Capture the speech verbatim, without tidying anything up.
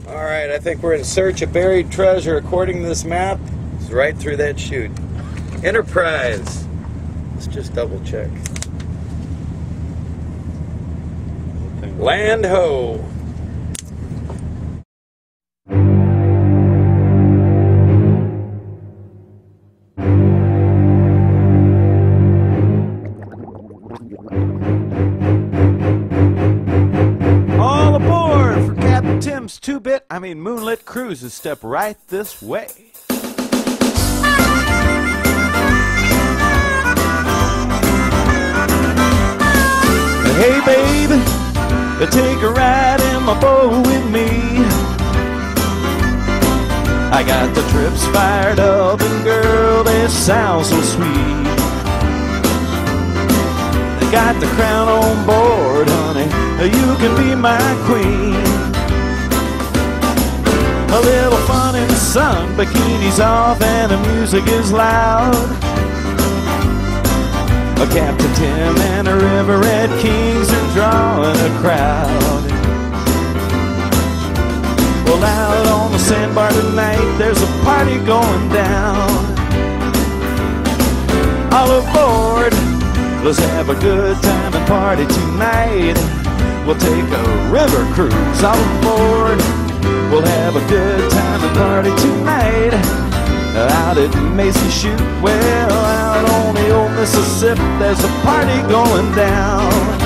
Alright, I think we're in search of buried treasure. According to this map, it's right through that chute. Enterprise. Let's just double check. Land ho! All aboard for Captain Tim's two-bit, I mean moonlit cruises. Step right this way. Hey baby, take a ride in my boat with me. I got the trips fired up and girl, they sound so sweet. I got the crown on board, honey, you can be my queen. A little fun in the sun, bikinis off and the music is loud. A Captain Tim and a River Red Kings are drawing a crowd. Well, out on the sandbar tonight, there's a party going down. All aboard, let's have a good time and party tonight. We'll take a river cruise. All aboard, we'll have a good time and party tonight. Out at Macy Chute, well, out on the old Mississippi, there's a party going down.